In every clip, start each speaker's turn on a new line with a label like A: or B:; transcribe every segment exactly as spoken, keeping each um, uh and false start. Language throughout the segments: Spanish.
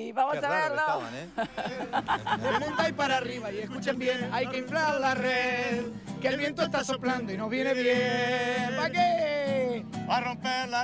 A: Sí, vamos
B: Qué
A: a
B: raro
A: verlo.
B: que estaban, ¿eh?
C: De monta y para arriba, y escuchen bien, hay que inflar la red, que el viento está soplando y nos viene bien. ¿Para qué?
B: A romper la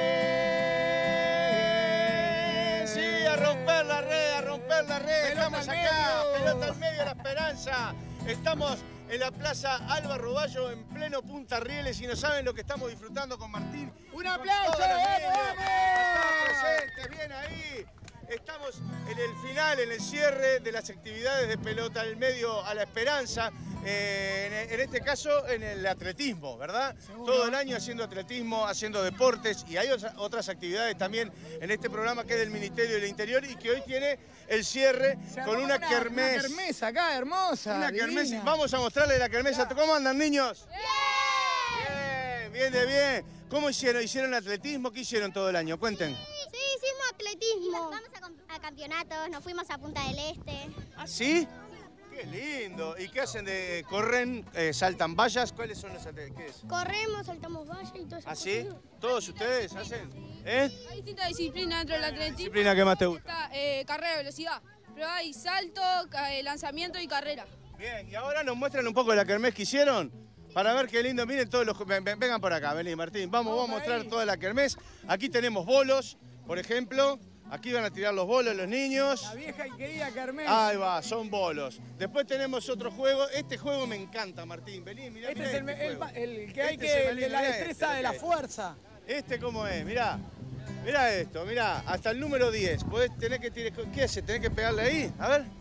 B: red. Sí, a romper la red, a romper la red.
C: Pelota
B: Estamos
C: al
B: acá,
C: medio.
B: pelota al medio de la esperanza. Estamos en la Plaza Álvaro Roballo, en pleno Punta Rieles, y no saben lo que estamos disfrutando con Martín.
C: ¡Un
B: y con
C: aplauso!
B: todos los
C: ¡Vamos,
B: niños.
C: vamos!
B: Están presentes, bien ahí. Estamos en el final, en el cierre de las actividades de pelota al medio a la esperanza. Eh, en, en este caso, en el atletismo, ¿verdad?
C: Seguro.
B: Todo el año haciendo atletismo, haciendo deportes, y hay otras, otras actividades también en este programa que es del Ministerio del Interior y que hoy tiene el cierre
C: Se
B: con
C: armó
B: una, kermés.
C: Una kermés acá, hermosa.
B: Una
C: divina.
B: kermés. Vamos a mostrarle la kermés. ¿Cómo andan, niños? Bien. Bien, bien de bien. ¿Cómo hicieron? ¿Hicieron atletismo? ¿Qué hicieron todo el año? Cuenten.
D: Sí, hicimos atletismo. Vamos a, com- a campeonatos, nos fuimos a Punta del Este.
B: ¿Ah, sí? Qué lindo. ¿Y qué hacen? De corren, eh, saltan vallas? ¿Cuáles son los atletas? ¿Qué es?
D: Corremos, saltamos vallas y todo eso.
B: ¿Ah, sí? ¿Todos ustedes hacen? ¿Eh?
E: Hay distintas disciplinas dentro del atletismo.
B: ¿Disciplina que más te gusta?
E: Está eh, carrera de velocidad, pero hay salto, ca- eh, lanzamiento y carrera.
B: Bien, y ahora nos muestran un poco de la kermés que hicieron para ver qué lindo. Miren todos los... ven- ven- Vengan por acá, vení, Martín. Vamos, vamos a mostrar toda la kermés. Aquí tenemos bolos, por ejemplo. Aquí van a tirar los bolos los niños.
C: La vieja y querida kermés.
B: Ahí va, son bolos. Después tenemos otro juego. Este juego me encanta, Martín. Vení, mirá,
C: Este
B: mirá
C: es el,
B: este
C: el-
B: juego.
C: el que hay
B: Este
C: que,
B: se me
C: el de la
B: mirá
C: destreza
B: este,
C: de la
B: este.
C: fuerza.
B: Este cómo es, mirá. Mirá esto, mirá. Hasta el número diez. Podés tener que tirar... ¿Qué hace? ¿Tenés que pegarle ahí? A ver.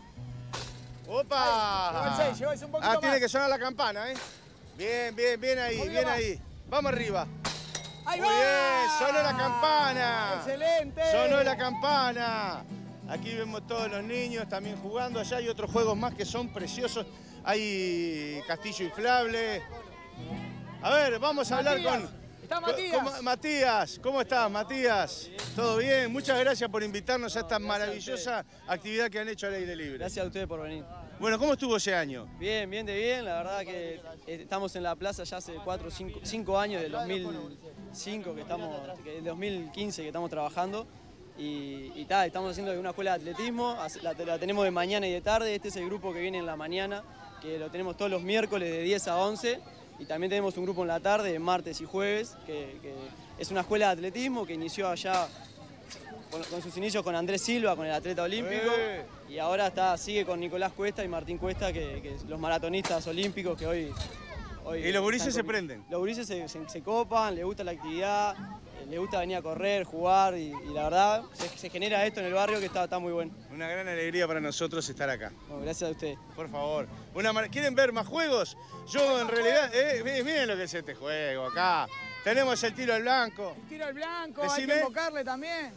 B: ¡Opa!
C: Llegó el seis, llegó el un poquito
B: Ah,
C: más.
B: tiene que sonar la campana, ¿eh? Bien, bien, bien ahí,
C: Muy
B: bien
C: bien, va.
B: ahí. Vamos arriba.
C: ¡Ahí
B: Muy
C: va!
B: bien, sonó la campana.
C: ¡Excelente!
B: Sonó la campana. Aquí vemos todos los niños también jugando. Allá hay otros juegos más que son preciosos. Hay castillo inflable. A ver, vamos a hablar
C: Matías,
B: con...
C: está
B: con-
C: Matías.
B: con- Matías, ¿cómo estás, Matías? ¿Todo bien? Muchas gracias por invitarnos a esta maravillosa actividad que han hecho al aire libre.
F: Gracias a ustedes por venir.
B: Bueno, ¿cómo estuvo ese año?
F: Bien, bien de bien. La verdad que eh, estamos en la plaza ya hace cuatro, cinco, cinco años, del dos mil cinco que estamos, que del dos mil quince que estamos trabajando. Y, y ta, estamos haciendo una escuela de atletismo, hace- la, la tenemos de mañana y de tarde. Este es el grupo que viene en la mañana, que lo tenemos todos los miércoles de diez a once. Y también tenemos un grupo en la tarde, de martes y jueves, que, que es una escuela de atletismo que inició allá con, con sus inicios con Andrés Silva, con el atleta olímpico.
B: ¡Eh!
F: Y ahora está, sigue con Nicolás Cuesta y Martín Cuesta, que, que los maratonistas olímpicos que hoy... hoy
B: Y los gurises
F: están
B: se
F: con-
B: prenden.
F: Los gurises se, se- se copan, les gusta la actividad, eh, les gusta venir a correr, jugar y, y la verdad se, se genera esto en el barrio que está, está muy bueno.
B: Una gran alegría para nosotros estar acá.
F: Bueno, gracias a ustedes.
B: Por favor. Una mar- ¿Quieren ver más juegos? Yo en realidad... eh, miren miren lo que es este juego acá. Tenemos el tiro al blanco.
C: Tiro al blanco, hay
B: Decime.
C: que invocarle también.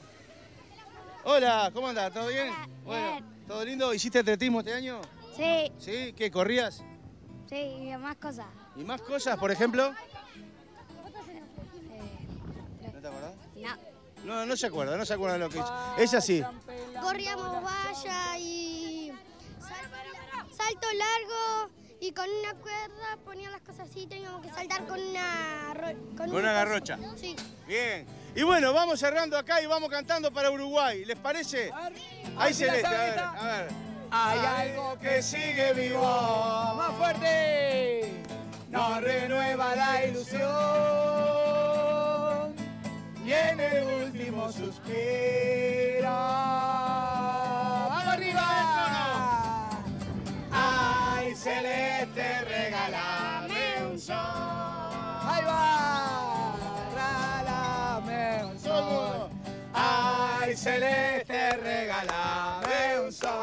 B: Hola, ¿cómo andás? ¿Todo bien?
D: Hola,
B: Bueno,
D: bien.
B: ¿todo lindo? ¿Hiciste atletismo este año?
D: Sí,
B: ¿Sí? ¿Qué, corrías?
D: sí, y más cosas.
B: ¿Y más cosas, por ejemplo? ¿No te acordás?
D: No.
B: No, no se acuerda, no se acuerda de lo que hizo. Es así.
D: Corríamos valla y sal- salto largo y con una cuerda ponía las cosas así, teníamos que saltar con una... ro-
B: Con
D: un
B: una
D: coso.
B: garrocha.
D: Sí.
B: Bien. Y bueno, vamos cerrando acá y vamos cantando para Uruguay. ¿Les parece? Ahí
C: si la
B: Celeste, a
C: sabe
B: ver,
C: esta.
B: a ver.
C: Hay algo que sigue vivo, más fuerte, nos renueva la ilusión y en el último suspiro. ¡Vamos arriba! ¡Ay, Celeste, regálame un sol! ¡Ahí va! ¡Regálame un
B: Todo el mundo.
C: sol! ¡Ay, Celeste, regálame un sol!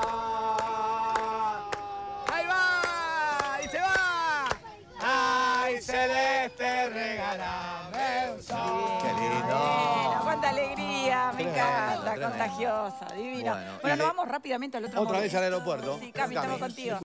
C: ¡Ahí va! ¡Y se va! ¡Ay, Celeste, regálame un sol!
B: Qué lindo.
A: Bueno, cuánta alegría, me
B: Tremendo,
A: encanta,
B: tremendo.
A: contagiosa, divino.
B: Bueno,
A: Bueno,
B: y
A: nos
B: de-
A: vamos rápidamente al otro
B: Otra vez
A: momento.
B: al aeropuerto.
A: Sí, Cami, estamos
B: Cami.
A: contigo.